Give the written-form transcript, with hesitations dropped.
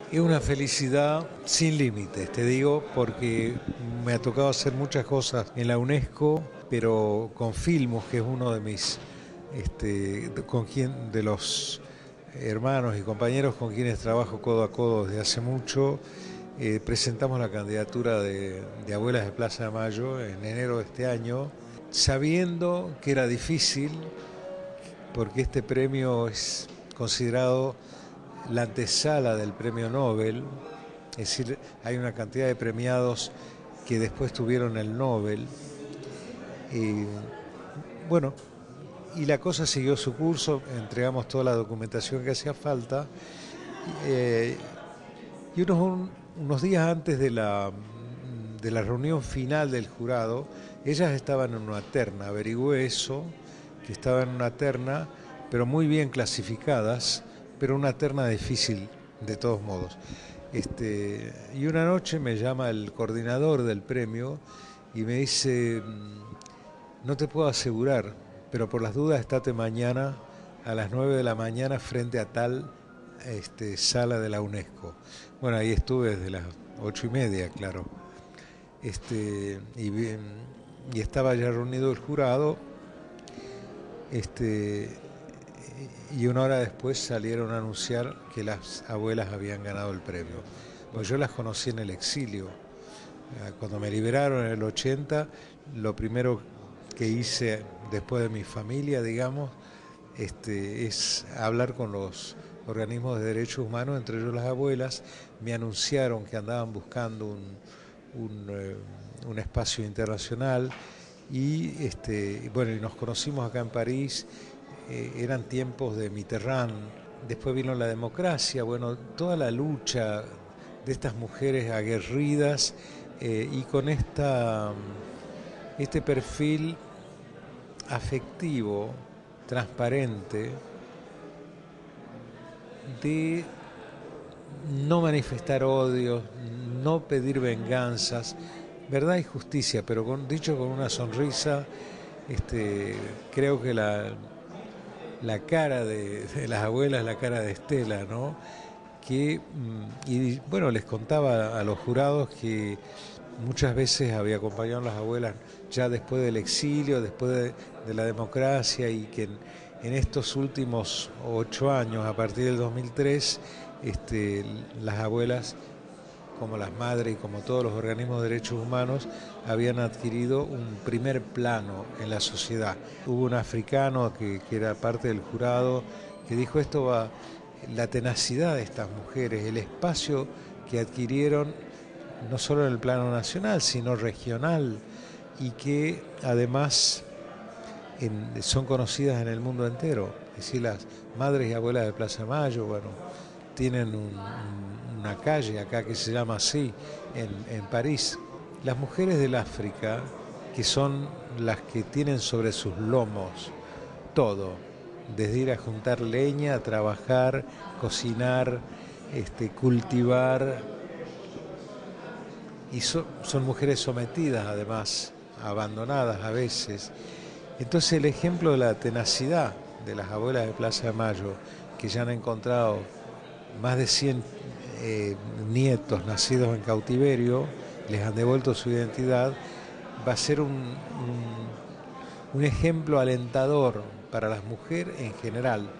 Es una felicidad sin límites, te digo, porque me ha tocado hacer muchas cosas en la UNESCO, pero con Filmus, que es uno de mis, de los hermanos y compañeros con quienes trabajo codo a codo desde hace mucho, presentamos la candidatura de Abuelas de Plaza de Mayo en enero de este año, sabiendo que era difícil, porque este premio es considerado la antesala del premio Nobel, es decir, hay una cantidad de premiados que después tuvieron el Nobel. Y bueno, y la cosa siguió su curso, entregamos toda la documentación que hacía falta, eh, y unos días antes de la reunión final del jurado, ellas estaban en una terna, averigüé eso, que estaban en una terna, pero muy bien clasificadas, pero una terna difícil de todos modos. Y una noche me llama el coordinador del premio y me dice, no te puedo asegurar, pero por las dudas estate mañana a las 9 de la mañana frente a tal sala de la UNESCO. Bueno, ahí estuve desde las 8:30, claro. Y estaba ya reunido el jurado, este, y una hora después salieron a anunciar que las abuelas habían ganado el premio. Pues yo las conocí en el exilio. Cuando me liberaron en el 80, lo primero que hice después de mi familia, digamos, es hablar con los organismos de derechos humanos, entre ellos las abuelas. Me anunciaron que andaban buscando un espacio internacional y bueno, y nos conocimos acá en París. Eran tiempos de Mitterrand, después vino la democracia, bueno, toda la lucha de estas mujeres aguerridas, y con este perfil afectivo, transparente, de no manifestar odios, no pedir venganzas, verdad y justicia, pero dicho con una sonrisa. Creo que la cara de las abuelas, la cara de Estela, ¿no? Y bueno, les contaba a los jurados que muchas veces había acompañado a las abuelas ya después del exilio, después de la democracia, y que en estos últimos 8 años, a partir del 2003, las abuelas, como las madres y como todos los organismos de derechos humanos, habían adquirido un primer plano en la sociedad. Hubo un africano que era parte del jurado que dijo esto va, la tenacidad de estas mujeres, el espacio que adquirieron no solo en el plano nacional, sino regional, y que además son conocidas en el mundo entero. Es decir, las madres y abuelas de Plaza de Mayo, bueno, tienen una calle acá que se llama así, en París. Las mujeres del África, que son las que tienen sobre sus lomos todo, desde ir a juntar leña, a trabajar, cocinar, cultivar, y son mujeres sometidas además, abandonadas a veces. Entonces el ejemplo de la tenacidad de las abuelas de Plaza de Mayo, que ya han encontrado más de 100 nietos nacidos en cautiverio, les han devuelto su identidad, va a ser un ejemplo alentador para las mujeres en general,